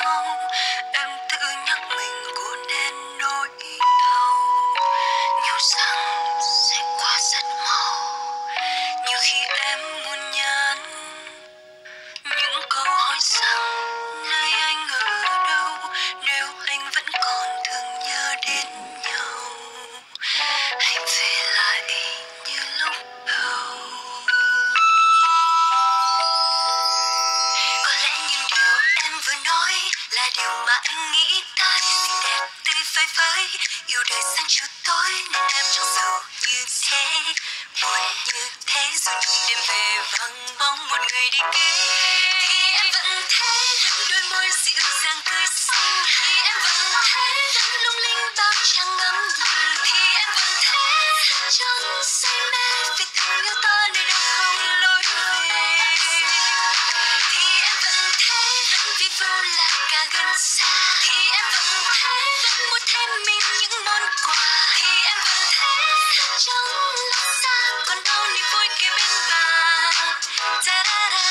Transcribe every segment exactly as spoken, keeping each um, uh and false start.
nhau, em tự nhắc mình có nên nỗi đau. Nhiều rằng sẽ qua rất mau, nhiều khi em muốn nhắn những câu hỏi rằng nơi anh ở đâu, nếu anh vẫn còn thường nhớ đến nhau, hãy về lại như lúc đầu. Có lẽ những điều em vừa nói là điều mà anh nghĩ tới, xinh đẹp tươi phơi phới, yêu đời sang chiều tối nên em chẳng giàu như thế, buồn như thế rồi chung đêm về vắng bóng một người đi kế. Thì em vẫn thế đôi môi dịu dàng cười xinh, thì em vẫn thế lung linh bao trang ngắm nhìn, thì em vẫn thế trong say mê vì tình yêu ta nơi đâu không lối về. Thì em vẫn thế vẫn vì vô là cả gần xa, thì em vẫn thế vẫn muốn thêm mình những món quà, thì em vẫn thế trong lúc xa còn đâu niềm vui kề bên bà. Da da da.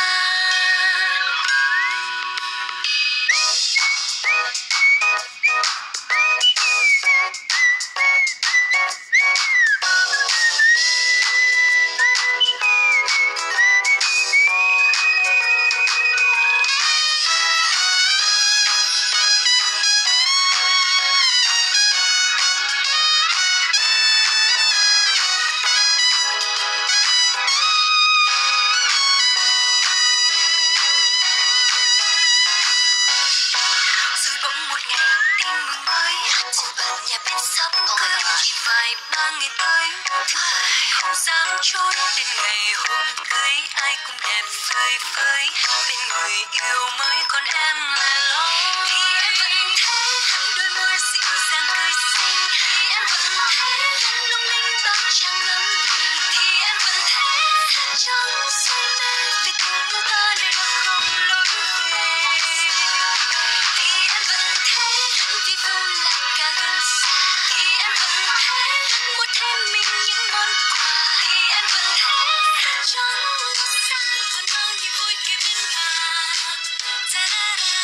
Rồi bỗng một ngày tin mừng mới, cô bạn nhà bên sắp cưới, chỉ vài ba ngày tới, thứ hai không dám trôi, đến ngày hôm cưới ai cũng đẹp phơi phới, bên người yêu mới còn em là lo. Thì em vẫn thế đôi môi dịu dàng cười xinh, thì em vẫn thế lung linh bao trang ngắm nhìn, thì em vẫn thế trong say mê vì tình yêu ta nơi đâu không lối về. Thì em vẫn thế vẫn vì vô là cả gần xa, thì em vẫn thế vẫn muốn thêm mình những món quà, thì em vẫn thế trong lúc xa còn bao niềm vui kề bên bà. Da da da.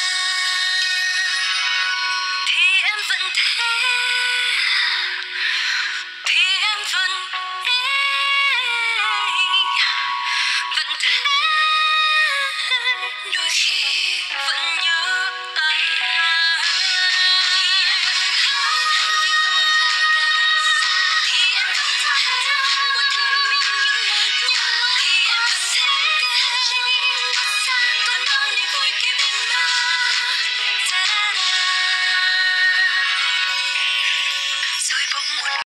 Thì em vẫn thế, thì em vẫn vẫn thế, đôi khi vẫn nhớ